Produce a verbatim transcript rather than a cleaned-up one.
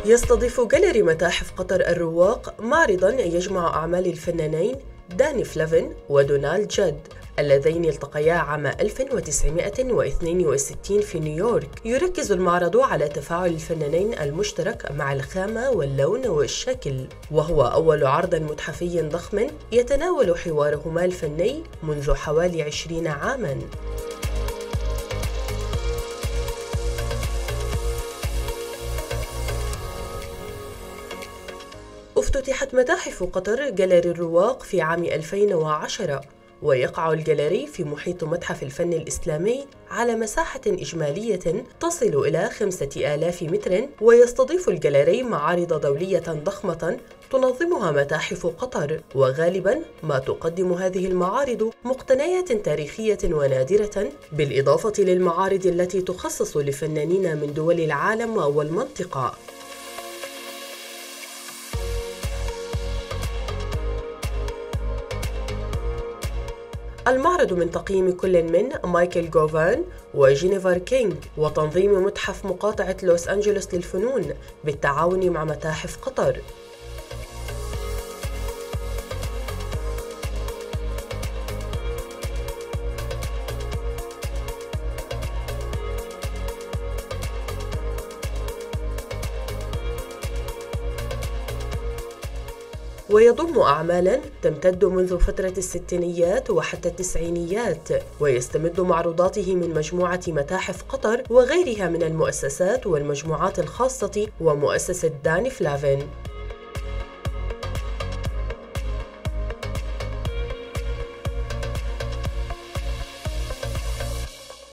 يستضيف جاليري متاحف قطر الرواق معرضاً يجمع أعمال الفنانين داني فلافين ودونالد جاد اللذين التقيا عام ألف وتسعمائة واثنين وستين في نيويورك. يركز المعرض على تفاعل الفنانين المشترك مع الخامة واللون والشكل، وهو أول عرض متحفي ضخم يتناول حوارهما الفني منذ حوالي عشرين عاماً. افتتحت متاحف قطر جاليري الرواق في عام ألفين وعشرة، ويقع الجاليري في محيط متحف الفن الإسلامي على مساحة إجمالية تصل إلى خمسة آلاف متر، ويستضيف الجاليري معارض دولية ضخمة تنظمها متاحف قطر، وغالباً ما تقدم هذه المعارض مقتنيات تاريخية ونادرة، بالإضافة للمعارض التي تخصص لفنانين من دول العالم والمنطقة. المعرض من تقييم كل من مايكل جوفان وجينيفر كينغ، وتنظيم متحف مقاطعة لوس أنجلوس للفنون بالتعاون مع متاحف قطر. ويضم أعمالاً تمتد منذ فترة الستينيات وحتى التسعينيات، ويستمد معروضاته من مجموعة متاحف قطر وغيرها من المؤسسات والمجموعات الخاصة ومؤسسة داني فلافين.